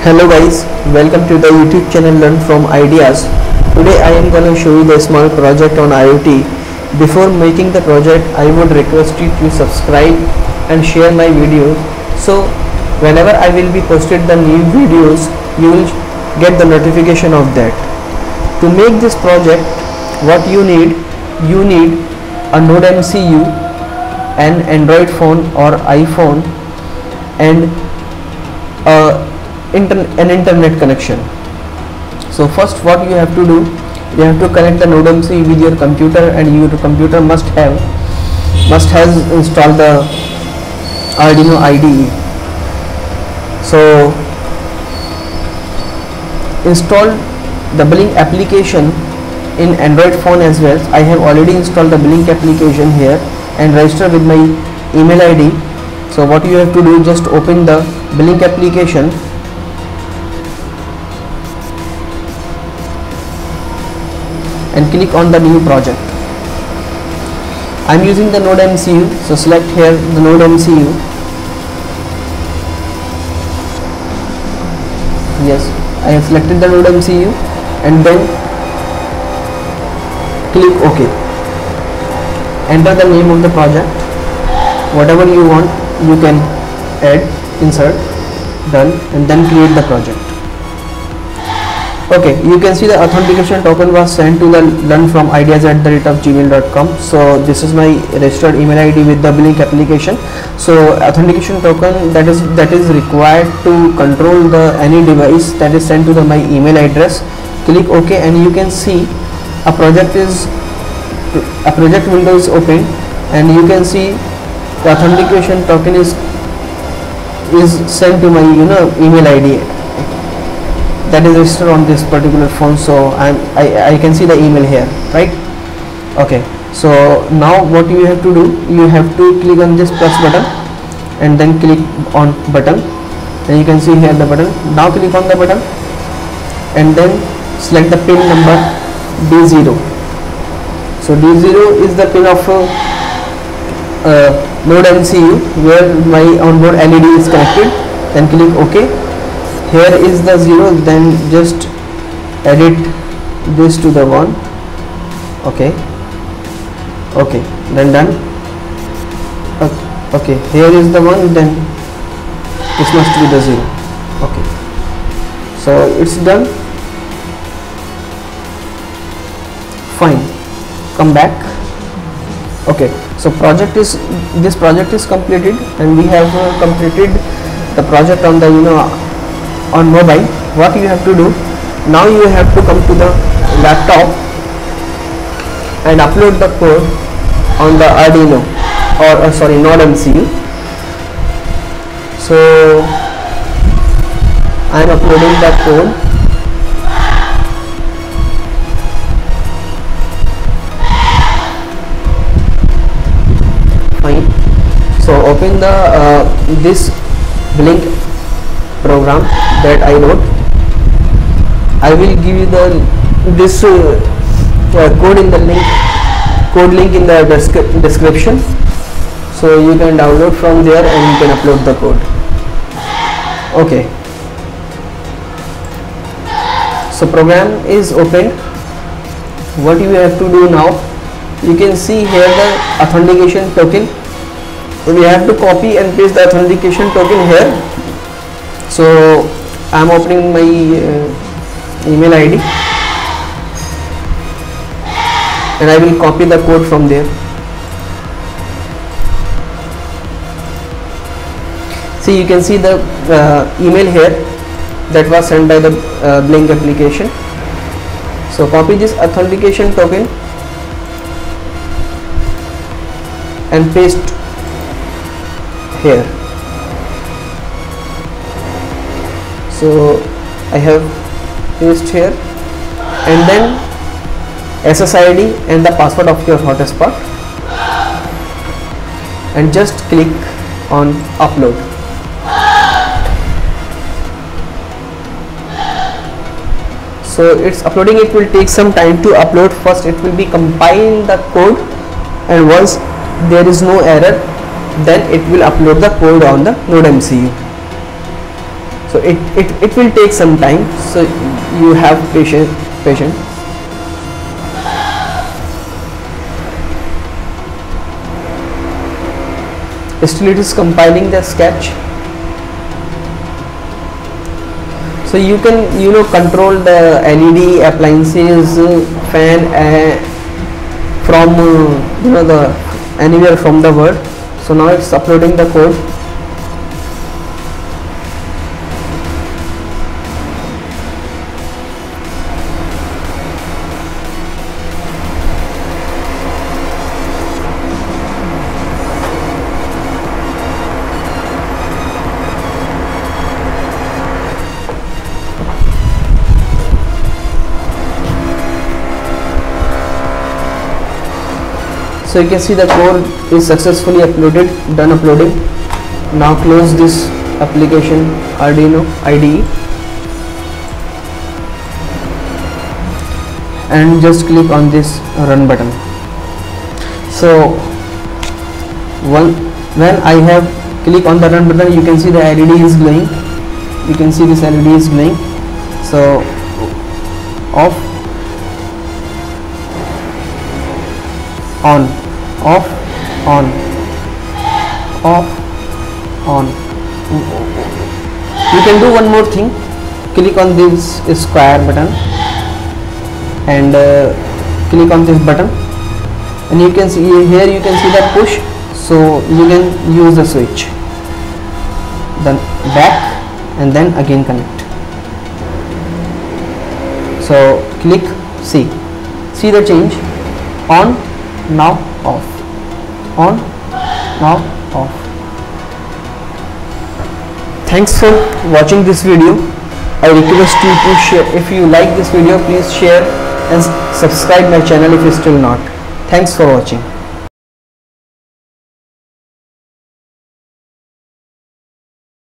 Hello guys, welcome to the YouTube channel Learn from Ideas. Today I am gonna show you the small project on IoT. Before making the project, I would request you to subscribe and share my videos. So whenever I will be posted the new videos, you will get the notification of that. To make this project, what you need a Node MCU, an Android phone or iPhone, and an internet connection. So first what you have to do, you have to connect the Node MCU with your computer, and your computer must has installed the Arduino IDE. So install the Blink application in Android phone as well. I have already installed the Blink application here and register with my email ID. So what you have to do, just open the Blink application and click on the new project. I am using the Node MCU, so select here the Node MCU. Yes, I have selected the Node MCU and then click OK. Enter the name of the project, whatever you want you can add, insert, done, and then create the project. Okay, you can see the authentication token was sent to the learnfromideas@gmail.com. so this is my registered email ID with the Blink application. So authentication token that is required to control the any device that is sent to my email address. Click OK and you can see a project window is open, and you can see the authentication token is sent to my email ID that is registered on this particular phone. So I can see the email here, right? Okay, so now what you have to do, you have to click on this plus button and then click on button, and you can see here the button. Now click on the button and then select the pin number D0. So D0 is the pin of Node MCU where my onboard LED is connected. Then click OK. Here is the 0, then just edit this to the 1. Okay, then done. Okay, here is the 1, then this must be the 0. Okay, so it's done. Fine, come back. Okay, so this project is completed, and we have completed the project on the on mobile. What you have to do now, you have to come to the laptop and upload the code on the Arduino or Node MCU. So I am uploading the code. Fine. So open the this Blink program that I wrote. I will give you this code in the code link in the description, so you can download from there and you can upload the code. Okay, so program is opened. What you have to do now, you can see here the authentication token. We have to copy and paste the authentication token here. So I am opening my email ID and I will copy the code from there. See, you can see the email here that was sent by the Blink application. So copy this authentication token and paste here. So I have paste here, and then SSID and the password of your hotspot, and just click on upload. So it's uploading. It will take some time to upload. First it will be compiling the code, and once there is no error, then it will upload the code on the Node MCU. So So it will take some time, so you have patience. Still it is compiling the sketch. So you can control the LED appliances, fan from the anywhere from the Word. So now it's uploading the code. So you can see the code is successfully uploaded, done uploading. Now close this application Arduino IDE and just click on this run button. So when I have click on the run button, you can see the LED is glowing. You can see this LED is glowing. So off, on, off, on, off, on. You can do one more thing. Click on this square button and click on this button, and you can see here, you can see the push, so you can use the switch, then back and then again connect. So click, see the change, on, now off, on, now off. Thanks for watching this video. I request you to share. If you like this video, please share and subscribe my channel if you still not. Thanks for watching.